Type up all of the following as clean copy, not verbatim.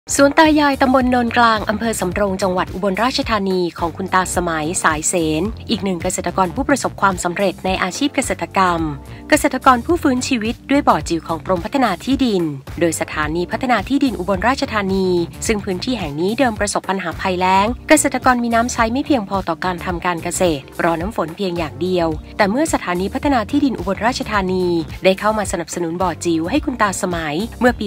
สวนตายายตำบลโนนกลางอำเภอสำโรงจังหวัดอุบลราชธานีของคุณตาสมัยสายเสนอีกหนึ่งเกษตรกรผู้ประสบความสำเร็จในอาชีพเกษตรกรรมเกษตรกรผู้ฟื้นชีวิตด้วยบ่อจิ๋วของกรมพัฒนาที่ดินโดยสถานีพัฒนาที่ดินอุบลราชธานีซึ่งพื้นที่แห่งนี้เดิมประสบปัญหาภัยแล้งเกษตรกรมีน้ำใช้ไม่เพียงพอต่อการทำการเกษตรรอน้ำฝนเพียงอย่างเดียวแต่เมื่อสถานีพัฒนาที่ดินอุบลราชธานีได้เข้ามาสนับสนุนบ่อจิ๋วให้คุณตาสมัยเมื่อปี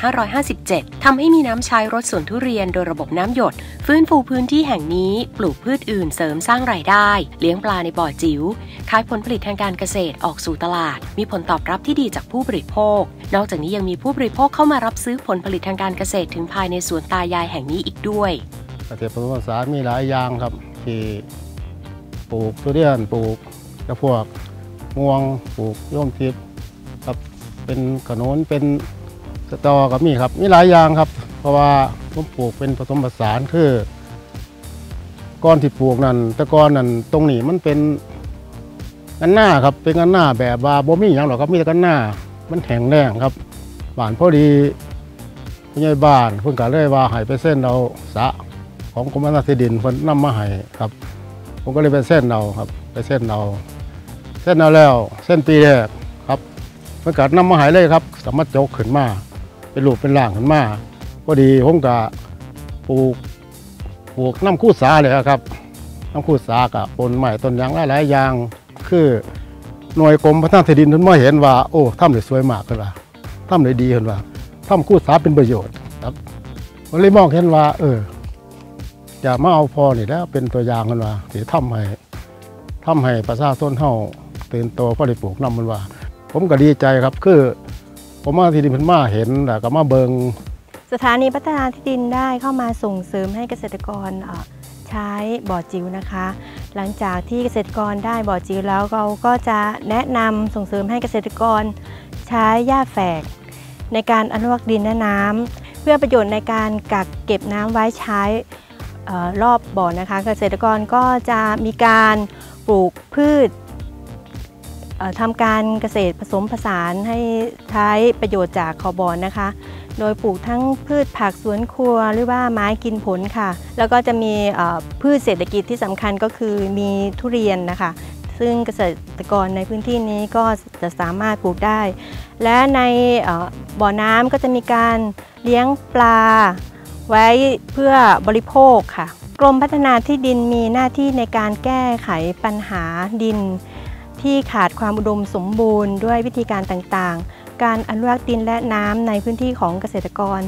2557 ทำให้มีน้ำใช้รดสวนทุเรียนโดยระบบน้ำหยดฟื้นฟูพื้นที่แห่งนี้ปลูกพืชอื่นเสริมสร้างรายได้เลี้ยงปลาในบ่อจิ๋วขายผลผลิตทางการเกษตรออกสู่ตลาดมีผลตอบรับที่ดีจากผู้บริโภคนอกจากนี้ยังมีผู้บริโภคเข้ามารับซื้อผลผลิตทางการเกษตรถึงภายในสวนตายายแห่งนี้อีกด้วยเกษตรผสมผสานมีหลายอย่างครับที่ปลูกทุเรียนปลูกกระพวกม่วงปลูกย่อมทิพย์ครับเป็นขนุนเป็นสตอกับมีครับมีหลายอย่างครับเพราะว่าผมปลูกเป็นผสมผสานคือก้อนที่ปลูกนั่นแต่ก้อนนั่นตรงนี้มันเป็นกันหน้าครับเป็นกันหน้าแบบว่าบ่มีอย่างหรอกครับมีแต่กันหน้ามันแห้งแล้งครับบ้านพอดีผู้ใหญ่บ้านเพิ่งกะเลยว่าให้ไปเส้นเอาสะของกรมพัฒนาที่ดินเพิ่นนำมาให้ครับผมก็เลยไปเส้นเอาครับไปเส้นเอาแล้วเส้นปีแรกครับเพิ่นกะนำมาให้เลยครับสามารถโจกขึ้นมาเป็นรูปเป็นร่างขึ้นมาพอดีผมก็ปลูกน้ำคู่สาเลยครับน้ำคู่สากับปนใหม่ต้นยางหลายๆอย่างคือหน่วยกรมพัฒนาที่ดินท่านมาเห็นว่าโอ้ทำได้สวยมากเลยว่าทำได้ดีเลยว่าทำคู่สาเป็นประโยชน์ครับผมเลยมองเห็นว่าอย่ามาเอาพอนี่แล้วเป็นตัวอย่างกันว่าที่ทำให้ประชาชนเฮาตื่นโตเพราะได้ปลูกน้ำมันว่าผมก็ดีใจครับคือผมมาที่ดินพันมาเห็นแล้วก็มาเบิงสถานีพัฒนาที่ดินได้เข้ามาส่งเสริมให้เกษตรกรใช้บ่อจิ๋วนะคะ หลังจากที่เกษตรกรได้บ่อจิ๋วแล้วเราก็จะแนะนำส่งเสริมให้เกษตรกรใช้หญ้าแฝกในการอนุรักษ์ดินและน้ำเพื่อประโยชน์ในการกักเก็บน้ำไว้ใช้รอบบ่อนะคะเกษตรกรก็จะมีการปลูกพืชทำการเกษตรผสมผสานให้ใช้ประโยชน์จากขอบ่อนะคะโดยปลูกทั้งพืชผักสวนครัวหรือว่าไม้กินผลค่ะแล้วก็จะมีพืชเศรษฐกิจที่สำคัญก็คือมีทุเรียนนะคะซึ่งเกษตรกรในพื้นที่นี้ก็จะสามารถปลูกได้และในบ่อน้ำก็จะมีการเลี้ยงปลาไว้เพื่อบริโภคค่ะกรมพัฒนาที่ดินมีหน้าที่ในการแก้ไขปัญหาดินที่ขาดความอุดมสมบูรณ์ด้วยวิธีการต่างๆการอนุรักษ์ดินและน้ำในพื้นที่ของเกษตรกร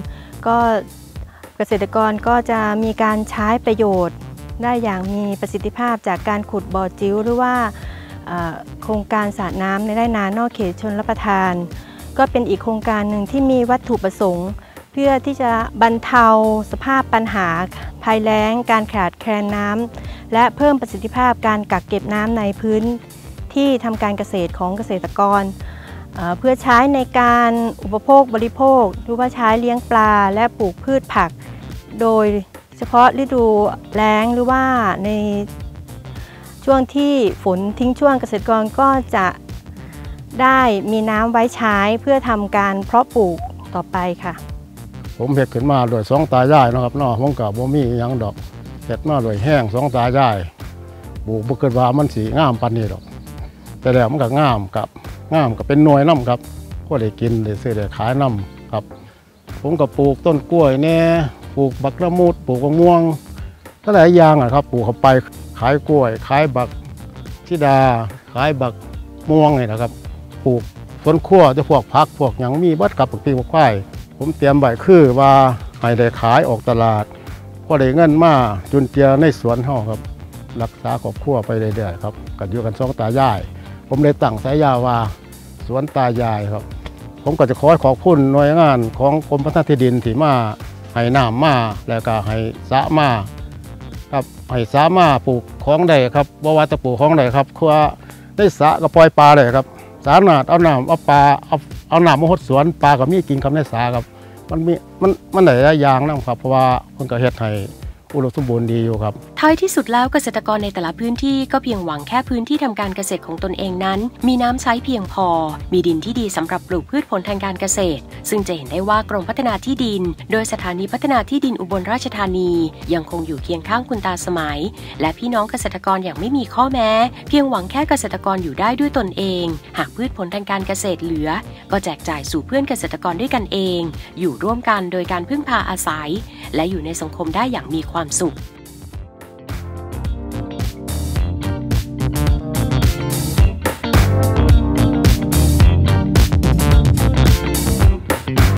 ก็จะมีการใช้ประโยชน์ได้อย่างมีประสิทธิภาพจากการขุดบ่อจิ๋วหรือว่าโครงการสระน้ำในไร่นานอกเขตชลประทานก็เป็นอีกโครงการหนึ่งที่มีวัตถุประสงค์เพื่อที่จะบรรเทาสภาพปัญหาภัยแล้งการขาดแคลนน้ำและเพิ่มประสิทธิภาพการกักเก็บน้ำในพื้นที่ทำการเกษตรของเกษตรกรเพื่อใช้ในการอุปโภคบริโภคหรือว่าใช้เลี้ยงปลาและปลูกพืชผักโดยเฉพาะฤดูแล้งหรือว่าในช่วงที่ฝนทิ้งช่วงเกษตรกรก็จะได้มีน้ำไว้ใช้เพื่อทำการเพาะปลูกต่อไปค่ะผมเห็ดขึ้นมาโดยสองตายายนะครับเนาะผมกับบ่มีอย่างดอกเห็ดมาโดยแห้งสองตายายปลูกบ่เกิดว่ามันสีงามปานนี้ดอกแต่แล้วมันก็งามกับเป็นหน่วยน้ำครับก็ได้กินได้ซื้อได้ขายน้ำครับผมก็ปลูกต้นกล้วยแน่ปลูกบักละมุดปลูกมะม่วงหลายอย่างครับปลูกเข้าไปขายกล้วยขายบักชิดาขายบักม่วงนี่นะครับปลูกสวนครัวจะพวกผักพวกอย่างมีบัดกับปกติพวกควายผมเตรียมใบคือว่าให้ได้ขายออกตลาดก็ได้เงินมาจุนเจือในสวนเฮาครับรักษาครอบครัวไปเรื่อยๆครับกันอยู่กันสองตายายผมเลยตั้งสายยาว่าสวนตายายครับผมก็จะขอบคุณหน่วยงานของกรมพัฒนาที่ดินที่มาให้น้ำมาแล้วก็ให้สระมาครับให้สระมาปลูกของใดครับว่าจะปลูกของใดครับคือได้สระก็ปล่อยปลาเลยครับสานาดเอาน้ำเอาปลาเอาน้ำมาหดสวนปลาก็มีกินคำในสาครับมันหลายอย่างนะครับเพราะว่าคนก็เฮ็ดให้อุดมสมบูรณ์ดีอยู่ครับท้ายที่สุดแล้วเกษตรกรในแต่ละพื้นที่ก็เพียงหวังแค่พื้นที่ทำการเกษตรของตนเองนั้นมีน้ำใช้เพียงพอมีดินที่ดีสำหรับปลูกพืชผลทางการเกษตรซึ่งจะเห็นได้ว่ากรมพัฒนาที่ดินโดยสถานีพัฒนาที่ดินอุบลราชธานียังคงอยู่เคียงข้างคุณตาสมัยและพี่น้องเกษตรกรอย่างไม่มีข้อแม้เพียงหวังแค่เกษตรกรอยู่ได้ด้วยตนเองหากพืชผลทางการเกษตรเหลือก็แจกจ่ายสู่เพื่อนเกษตรกรด้วยกันเองอยู่ร่วมกันโดยการพึ่งพาอาศัยและอยู่ในสังคมได้อย่างมีความสุข